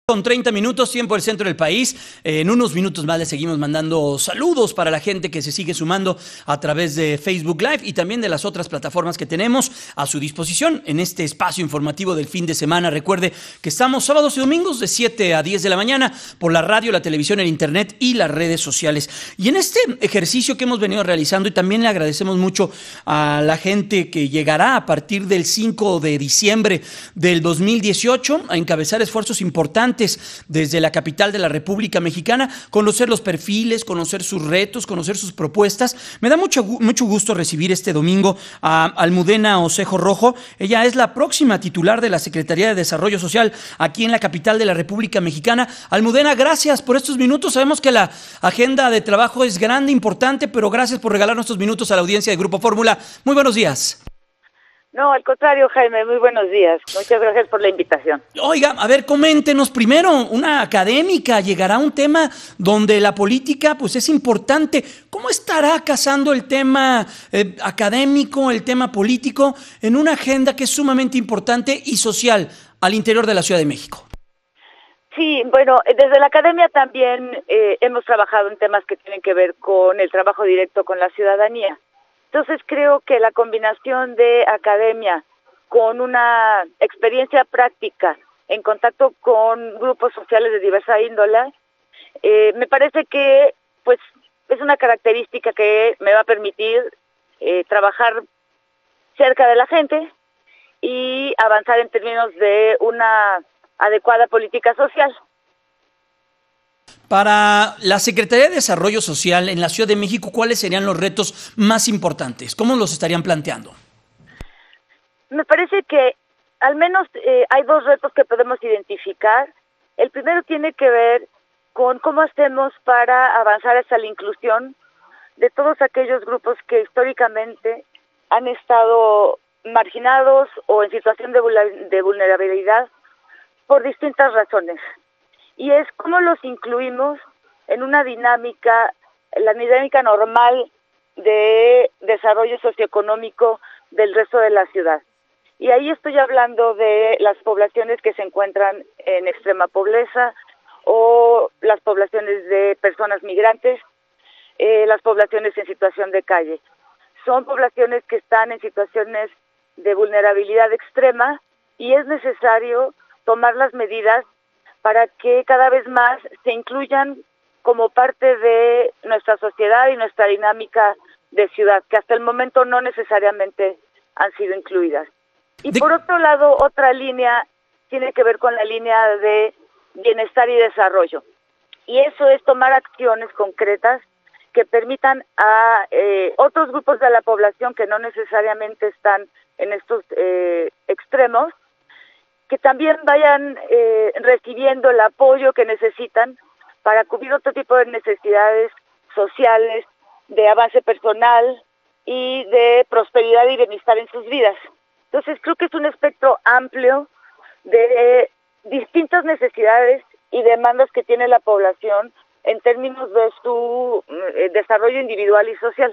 Con 30 minutos, tiempo del centro del país. En unos minutos más le seguimos mandando saludos para la gente que se sigue sumando a través de Facebook Live y también de las otras plataformas que tenemos a su disposición en este espacio informativo del fin de semana. Recuerde que estamos sábados y domingos de 7 a 10 de la mañana por la radio, la televisión, el internet y las redes sociales. Y en este ejercicio que hemos venido realizando, y también le agradecemos mucho a la gente que llegará a partir del 5 de diciembre del 2018 a encabezar esfuerzos importantes desde la capital de la República Mexicana, conocer los perfiles, conocer sus retos, conocer sus propuestas. Me da mucho gusto recibir este domingo a Almudena Osejo Rojo. Ella es la próxima titular de la Secretaría de Desarrollo Social aquí en la capital de la República Mexicana. Almudena, gracias por estos minutos. Sabemos que la agenda de trabajo es grande, importante, pero gracias por regalarnos estos minutos a la audiencia de Grupo Fórmula. Muy buenos días. No, al contrario, Jaime, muy buenos días. Muchas gracias por la invitación. Oiga, a ver, coméntenos primero, una académica, llegará un tema donde la política pues es importante. ¿Cómo estará casando el tema académico, el tema político, en una agenda que es sumamente importante y social al interior de la Ciudad de México? Sí, bueno, desde la academia también hemos trabajado en temas que tienen que ver con el trabajo directo con la ciudadanía. Entonces creo que la combinación de academia con una experiencia práctica en contacto con grupos sociales de diversa índole, me parece que pues es una característica que me va a permitir trabajar cerca de la gente y avanzar en términos de una adecuada política social. Para la Secretaría de Desarrollo Social en la Ciudad de México, ¿cuáles serían los retos más importantes? ¿Cómo los estarían planteando? Me parece que al menos hay dos retos que podemos identificar. El primero tiene que ver con cómo hacemos para avanzar hacia la inclusión de todos aquellos grupos que históricamente han estado marginados o en situación de vulnerabilidad por distintas razones. Y es cómo los incluimos en una dinámica, la dinámica normal de desarrollo socioeconómico del resto de la ciudad. Y ahí estoy hablando de las poblaciones que se encuentran en extrema pobreza o las poblaciones de personas migrantes, las poblaciones en situación de calle. Son poblaciones que están en situaciones de vulnerabilidad extrema y es necesario tomar las medidas para que cada vez más se incluyan como parte de nuestra sociedad y nuestra dinámica de ciudad, que hasta el momento no necesariamente han sido incluidas. Y por otro lado, otra línea tiene que ver con la línea de bienestar y desarrollo. Y eso es tomar acciones concretas que permitan a otros grupos de la población que no necesariamente están en estos extremos, que también vayan recibiendo el apoyo que necesitan para cubrir otro tipo de necesidades sociales, de avance personal y de prosperidad y bienestar en sus vidas. Entonces creo que es un espectro amplio de distintas necesidades y demandas que tiene la población en términos de su desarrollo individual y social.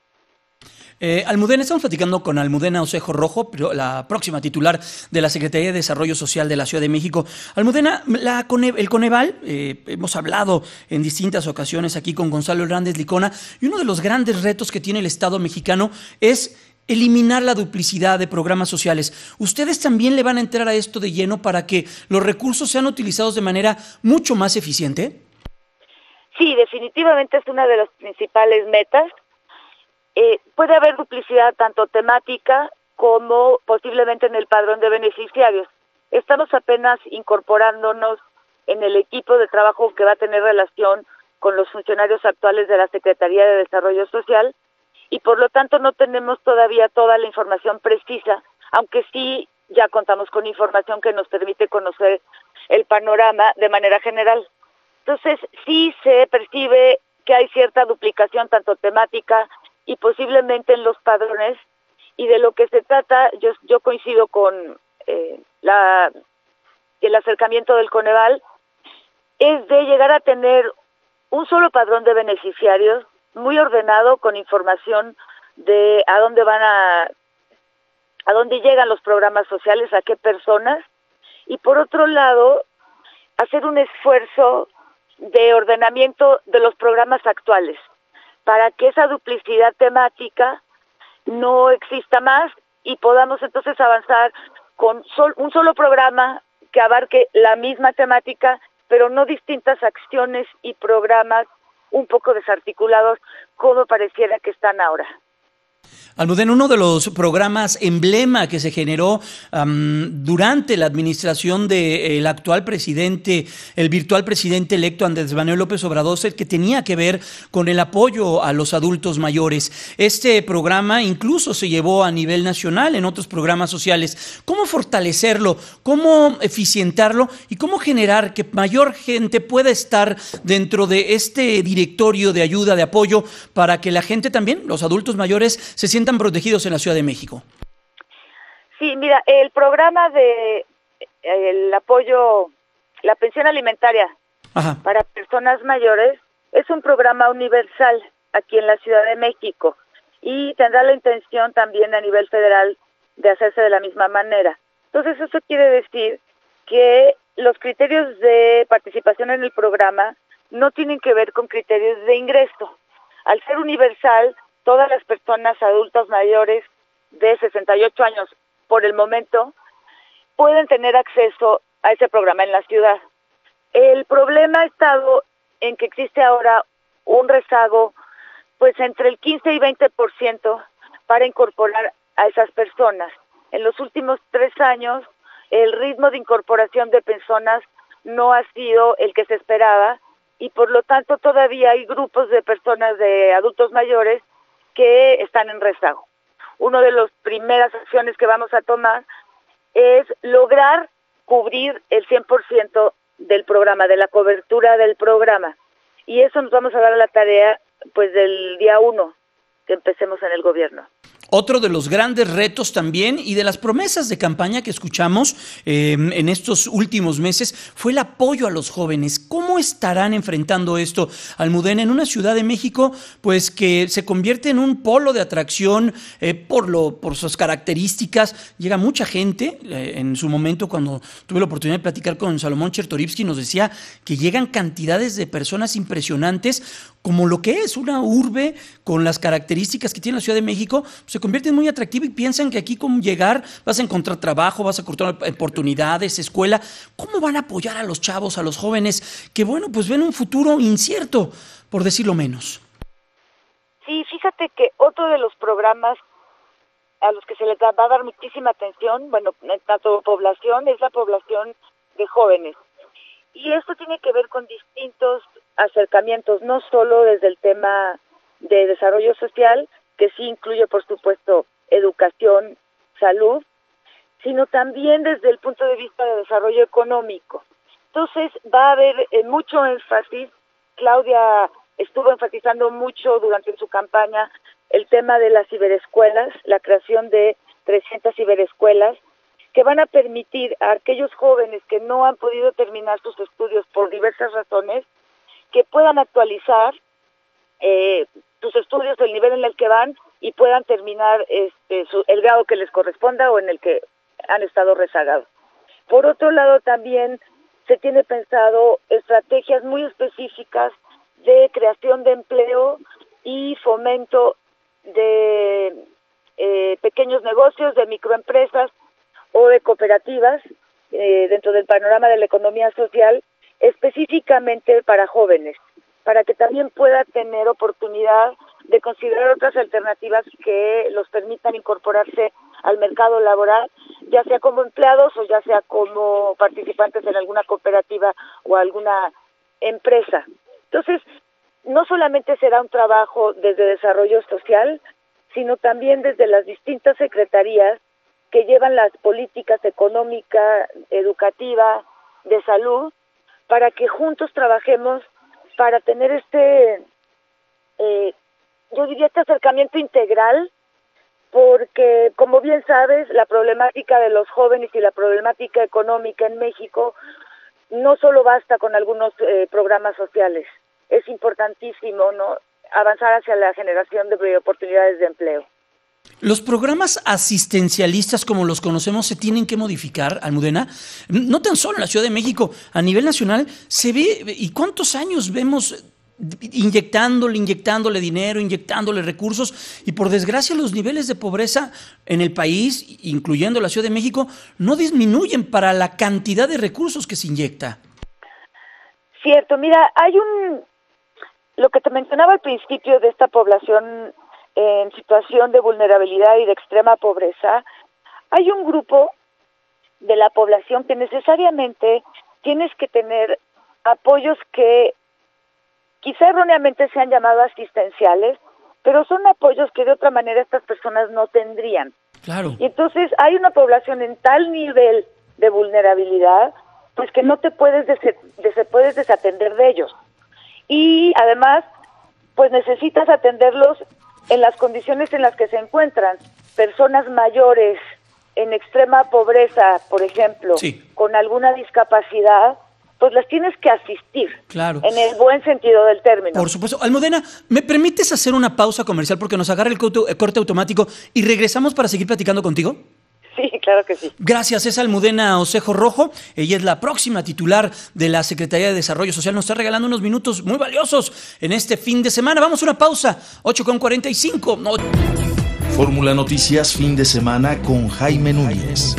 Almudena, estamos platicando con Almudena Osejo Rojo, la próxima titular de la Secretaría de Desarrollo Social de la Ciudad de México. Almudena, el Coneval, hemos hablado en distintas ocasiones aquí con Gonzalo Hernández Licona, y uno de los grandes retos que tiene el Estado mexicano es eliminar la duplicidad de programas sociales. ¿Ustedes también le van a entrar a esto de lleno para que los recursos sean utilizados de manera mucho más eficiente? Sí, definitivamente es una de las principales metas. Puede haber duplicidad tanto temática como posiblemente en el padrón de beneficiarios. Estamos apenas incorporándonos en el equipo de trabajo que va a tener relación con los funcionarios actuales de la Secretaría de Desarrollo Social y por lo tanto no tenemos todavía toda la información precisa, aunque sí ya contamos con información que nos permite conocer el panorama de manera general. Entonces sí se percibe que hay cierta duplicación tanto temática y posiblemente en los padrones, y de lo que se trata, yo coincido con el acercamiento del Coneval, es de llegar a tener un solo padrón de beneficiarios muy ordenado, con información de a dónde llegan los programas sociales, a qué personas, y por otro lado, hacer un esfuerzo de ordenamiento de los programas actuales para que esa duplicidad temática no exista más y podamos entonces avanzar con un solo programa que abarque la misma temática, pero no distintas acciones y programas un poco desarticulados como pareciera que están ahora. Almudena, uno de los programas emblema que se generó durante la administración del actual presidente, el virtual presidente electo Andrés Manuel López Obrador, que tenía que ver con el apoyo a los adultos mayores. Este programa incluso se llevó a nivel nacional en otros programas sociales. ¿Cómo fortalecerlo? ¿Cómo eficientarlo? ¿Y cómo generar que mayor gente pueda estar dentro de este directorio de ayuda, de apoyo, para que la gente también, los adultos mayores, se sientan protegidos en la Ciudad de México? Sí, mira, el programa de el apoyo, la pensión alimentaria para personas mayores es un programa universal aquí en la Ciudad de México y tendrá la intención también a nivel federal de hacerse de la misma manera. Entonces eso quiere decir que los criterios de participación en el programa no tienen que ver con criterios de ingreso. Al ser universal, todas las personas adultas mayores de 68 años, por el momento, pueden tener acceso a ese programa en la ciudad. El problema ha estado en que existe ahora un rezago, pues entre el 15 y 20% para incorporar a esas personas. En los últimos 3 años, el ritmo de incorporación de personas no ha sido el que se esperaba y por lo tanto todavía hay grupos de personas, de adultos mayores, que están en rezago. Una de las primeras acciones que vamos a tomar es lograr cubrir el 100% del programa, de la cobertura del programa. Y eso nos vamos a dar a la tarea pues del día 1 que empecemos en el gobierno. Otro de los grandes retos también y de las promesas de campaña que escuchamos en estos últimos meses fue el apoyo a los jóvenes. ¿Cómo estarán enfrentando esto, Almudena, en una Ciudad de México pues que se convierte en un polo de atracción por sus características? Llega mucha gente. En su momento, cuando tuve la oportunidad de platicar con Salomón Chertorivsky, nos decía que llegan cantidades de personas impresionantes, como lo que es una urbe con las características que tiene la Ciudad de México. Se convierte en muy atractiva y piensan que aquí con llegar vas a encontrar trabajo, vas a encontrar oportunidades, escuela. ¿Cómo van a apoyar a los chavos, a los jóvenes que, bueno, pues ven un futuro incierto, por decirlo menos? Sí, fíjate que otro de los programas a los que se les va a dar muchísima atención, bueno, en tanto población, es la población de jóvenes. Y esto tiene que ver con distintos acercamientos, no solo desde el tema de desarrollo social, que sí incluye, por supuesto, educación, salud, sino también desde el punto de vista de desarrollo económico. Entonces, va a haber mucho énfasis. Claudia estuvo enfatizando mucho durante su campaña el tema de las ciberescuelas, la creación de 300 ciberescuelas, que van a permitir a aquellos jóvenes que no han podido terminar sus estudios por diversas razones, que puedan actualizar sus estudios del nivel en el que van y puedan terminar el grado que les corresponda o en el que han estado rezagados. Por otro lado, también se tiene pensado estrategias muy específicas de creación de empleo y fomento de pequeños negocios, de microempresas o de cooperativas dentro del panorama de la economía social, específicamente para jóvenes, para que también pueda tener oportunidad de considerar otras alternativas que los permitan incorporarse al mercado laboral, ya sea como empleados o ya sea como participantes en alguna cooperativa o alguna empresa. Entonces, no solamente será un trabajo desde desarrollo social, sino también desde las distintas secretarías que llevan las políticas económica, educativa, de salud, para que juntos trabajemos para tener yo diría este acercamiento integral, porque como bien sabes, la problemática de los jóvenes y la problemática económica en México no solo basta con algunos programas sociales, es importantísimo, ¿no?, avanzar hacia la generación de oportunidades de empleo. Los programas asistencialistas como los conocemos se tienen que modificar, Almudena, no tan solo en la Ciudad de México, a nivel nacional se ve, ¿y cuántos años vemos inyectándole dinero, inyectándole recursos? Y por desgracia los niveles de pobreza en el país, incluyendo la Ciudad de México, no disminuyen para la cantidad de recursos que se inyecta. Cierto, mira, lo que te mencionaba al principio de esta población en situación de vulnerabilidad y de extrema pobreza, hay un grupo de la población que necesariamente tienes que tener apoyos que quizá erróneamente se han llamado asistenciales, pero son apoyos que de otra manera estas personas no tendrían. Claro. Y entonces hay una población en tal nivel de vulnerabilidad, pues que no te puedes desatender de ellos. Y además, pues necesitas atenderlos en las condiciones en las que se encuentran. Personas mayores en extrema pobreza, por ejemplo, sí, con alguna discapacidad, pues las tienes que asistir, claro, en el buen sentido del término. Por supuesto. Almudena, ¿me permites hacer una pausa comercial porque nos agarra el corte automático y regresamos para seguir platicando contigo? Sí, claro que sí. Gracias, es Almudena Osejo Rojo. Ella es la próxima titular de la Secretaría de Desarrollo Social. Nos está regalando unos minutos muy valiosos en este fin de semana. Vamos a una pausa, 8:45. No. Fórmula Noticias fin de semana con Jaime Núñez.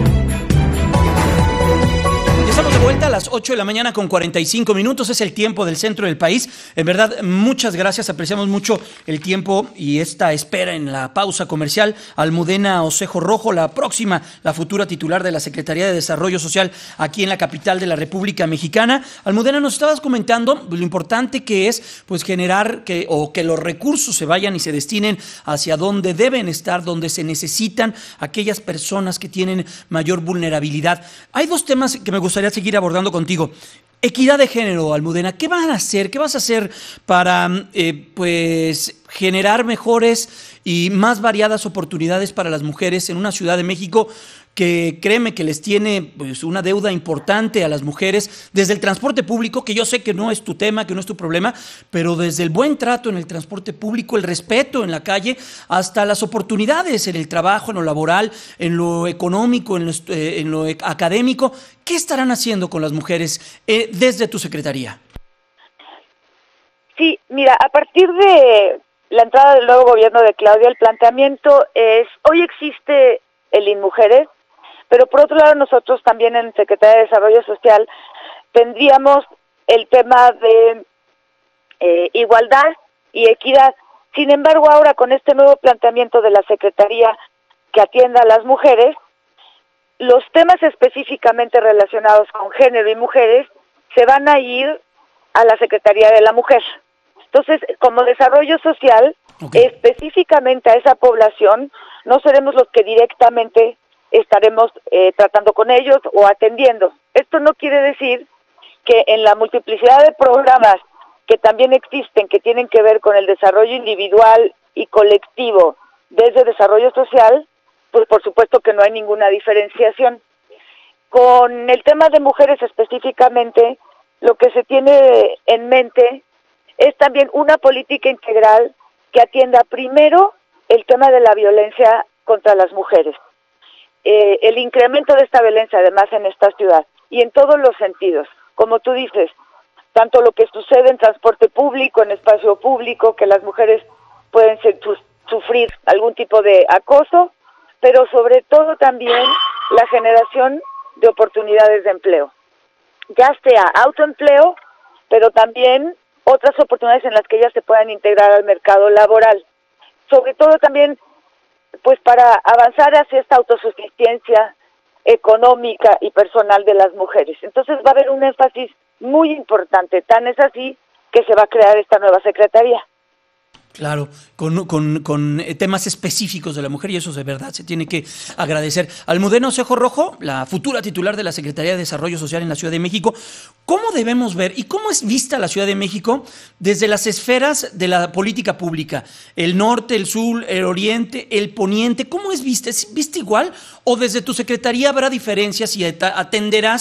Estamos de vuelta a las 8 de la mañana con 45 minutos, es el tiempo del centro del país. En verdad, muchas gracias, apreciamos mucho el tiempo y esta espera en la pausa comercial. Almudena Osejo Rojo, la futura titular de la Secretaría de Desarrollo Social aquí en la capital de la República Mexicana. Almudena, nos estabas comentando lo importante que es pues generar que los recursos se vayan y se destinen hacia donde deben estar, donde se necesitan aquellas personas que tienen mayor vulnerabilidad. Hay dos temas que me gustaría seguir abordando contigo. Equidad de género, Almudena, ¿qué van a hacer? ¿Qué vas a hacer para pues generar mejores y más variadas oportunidades para las mujeres en una Ciudad de México que, créeme, que les tiene pues una deuda importante a las mujeres desde el transporte público, que yo sé que no es tu tema, que no es tu problema, pero desde el buen trato en el transporte público, el respeto en la calle, hasta las oportunidades en el trabajo, en lo laboral, en lo económico, en lo académico? ¿Qué estarán haciendo con las mujeres desde tu secretaría? Sí, mira, a partir de la entrada del nuevo gobierno de Claudia, el planteamiento es, hoy existe el INMujeres, pero por otro lado nosotros también en Secretaría de Desarrollo Social tendríamos el tema de igualdad y equidad. Sin embargo, ahora con este nuevo planteamiento de la Secretaría que atienda a las mujeres, los temas específicamente relacionados con género y mujeres se van a ir a la Secretaría de la Mujer. Entonces, como desarrollo social, específicamente a esa población, no seremos los que directamente estaremos tratando con ellos o atendiendo. Esto no quiere decir que en la multiplicidad de programas que también existen, que tienen que ver con el desarrollo individual y colectivo desde desarrollo social, pues por supuesto que no hay ninguna diferenciación. Con el tema de mujeres específicamente, lo que se tiene en mente es también una política integral que atienda primero el tema de la violencia contra las mujeres. El incremento de esta violencia además en esta ciudad y en todos los sentidos, como tú dices, tanto lo que sucede en transporte público, en espacio público, que las mujeres pueden sufrir algún tipo de acoso, pero sobre todo también la generación de oportunidades de empleo, ya sea autoempleo, pero también otras oportunidades en las que ellas se puedan integrar al mercado laboral, sobre todo también pues para avanzar hacia esta autosuficiencia económica y personal de las mujeres. Entonces va a haber un énfasis muy importante, tan es así que se va a crear esta nueva secretaría. Claro, con temas específicos de la mujer, y eso de verdad se tiene que agradecer. Almudena Osejo Rojo, la futura titular de la Secretaría de Desarrollo Social en la Ciudad de México, ¿cómo debemos ver y cómo es vista la Ciudad de México desde las esferas de la política pública? El norte, el sur, el oriente, el poniente, ¿cómo es vista? ¿Es vista igual o desde tu secretaría habrá diferencias y atenderás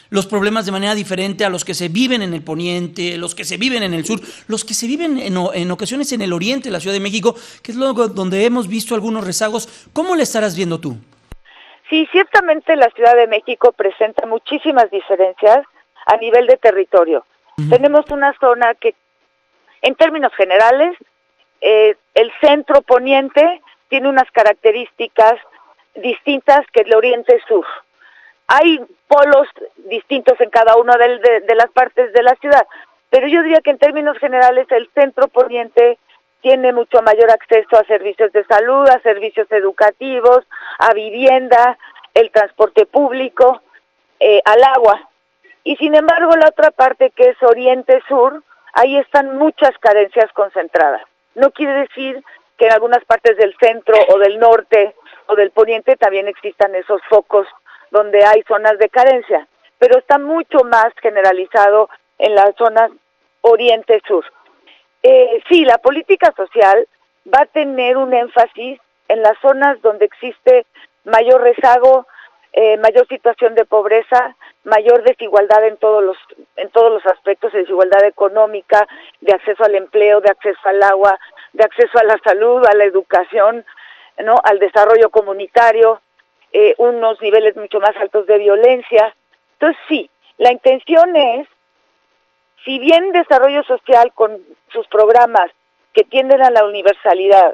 los problemas de manera diferente a los que se viven en el poniente, los que se viven en el sur, los que se viven en ocasiones en el oriente de la Ciudad de México, que es luego donde hemos visto algunos rezagos. ¿Cómo le estarás viendo tú? Sí, ciertamente la Ciudad de México presenta muchísimas diferencias a nivel de territorio. Tenemos una zona que, en términos generales, el centro poniente tiene unas características distintas que el oriente sur. Hay polos distintos en cada una de las partes de la ciudad, pero yo diría que en términos generales el centro poniente tiene mucho mayor acceso a servicios de salud, a servicios educativos, a vivienda, el transporte público, al agua. Y sin embargo la otra parte, que es oriente-sur, ahí están muchas carencias concentradas. No quiere decir que en algunas partes del centro o del norte o del poniente también existan esos focos donde hay zonas de carencia, pero está mucho más generalizado en las zonas oriente-sur. Sí, la política social va a tener un énfasis en las zonas donde existe mayor rezago, mayor situación de pobreza, mayor desigualdad en todos los aspectos, de desigualdad económica, de acceso al empleo, de acceso al agua, de acceso a la salud, a la educación, ¿no?, al desarrollo comunitario, unos niveles mucho más altos de violencia. Entonces sí, la intención es, si bien desarrollo social con sus programas que tienden a la universalidad,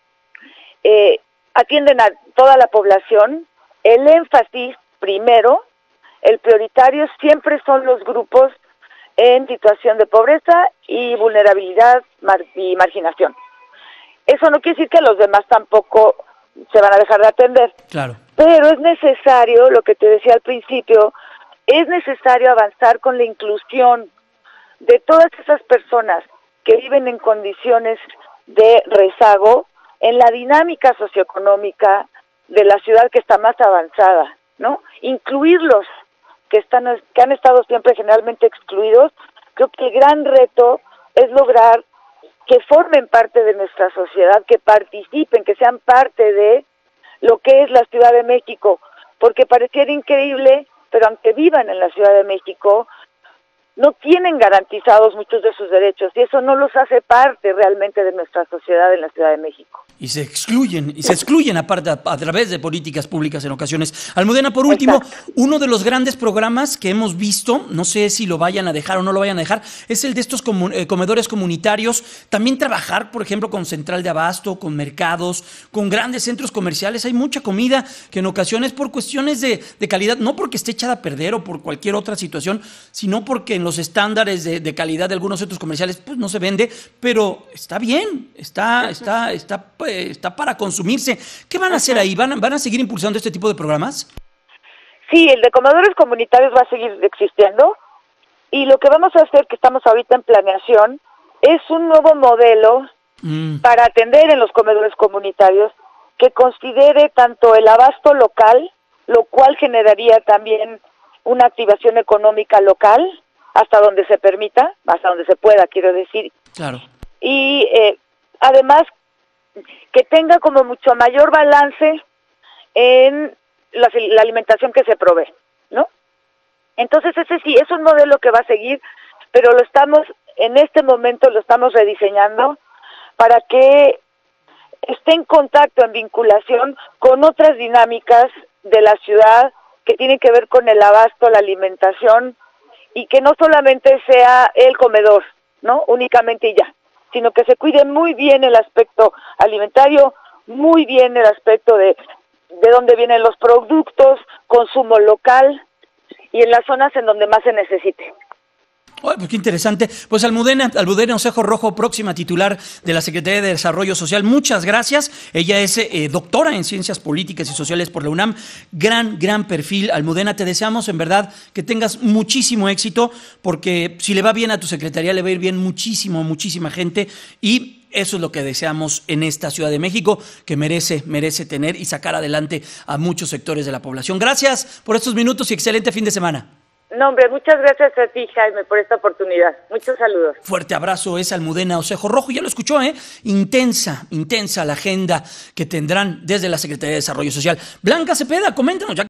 atienden a toda la población, el énfasis primero, el prioritario siempre son los grupos en situación de pobreza y vulnerabilidad y marginación. Eso no quiere decir que los demás tampoco se van a dejar de atender. Claro. Pero es necesario, lo que te decía al principio, es necesario avanzar con la inclusión de todas esas personas que viven en condiciones de rezago en la dinámica socioeconómica de la ciudad que está más avanzada, ¿no? Incluirlos, que han estado siempre generalmente excluidos. Creo que el gran reto es lograr que formen parte de nuestra sociedad, que participen, que sean parte de lo que es la Ciudad de México, porque pareciera increíble, pero aunque vivan en la Ciudad de México, no tienen garantizados muchos de sus derechos, y eso no los hace parte realmente de nuestra sociedad en la Ciudad de México. Y se excluyen aparte a través de políticas públicas en ocasiones. Almudena, por último, exacto, uno de los grandes programas que hemos visto, no sé si lo vayan a dejar o no lo vayan a dejar, es el de estos comedores comunitarios. También trabajar, por ejemplo, con central de abasto, con mercados, con grandes centros comerciales. Hay mucha comida que en ocasiones, por cuestiones de calidad, no porque esté echada a perder o por cualquier otra situación, sino porque en los estándares de calidad de algunos centros comerciales pues no se vende, pero está bien, está para consumirse. ¿Qué van a hacer ahí? ¿Van a seguir impulsando este tipo de programas? Sí, el de comedores comunitarios va a seguir existiendo, y lo que vamos a hacer, que estamos ahorita en planeación, es un nuevo modelo para atender en los comedores comunitarios que considere tanto el abasto local, lo cual generaría también una activación económica local, hasta donde se permita, hasta donde se pueda, quiero decir. Claro. Y además que tenga como mucho mayor balance en la alimentación que se provee, ¿no? Entonces ese sí, es un modelo que va a seguir, pero en este momento lo estamos rediseñando para que esté en contacto, en vinculación con otras dinámicas de la ciudad que tienen que ver con el abasto, la alimentación, y que no solamente sea el comedor, ¿no?, únicamente y ya, sino que se cuide muy bien el aspecto alimentario, muy bien el aspecto de dónde vienen los productos, consumo local, y en las zonas en donde más se necesite. Oh, pues qué interesante. Pues Almudena Osejo Rojo, próxima titular de la Secretaría de Desarrollo Social, muchas gracias. Ella es doctora en Ciencias Políticas y Sociales por la UNAM. Gran perfil. Almudena, te deseamos en verdad que tengas muchísimo éxito, porque si le va bien a tu secretaría, le va a ir bien muchísima gente, y eso es lo que deseamos en esta Ciudad de México, que merece tener y sacar adelante a muchos sectores de la población. Gracias por estos minutos y excelente fin de semana. No, hombre, muchas gracias a ti, Jaime, por esta oportunidad. Muchos saludos. Fuerte abrazo, es Almudena Osejo Rojo. Ya lo escuchó, Intensa la agenda que tendrán desde la Secretaría de Desarrollo Social. Blanca Cepeda, coméntanos ya.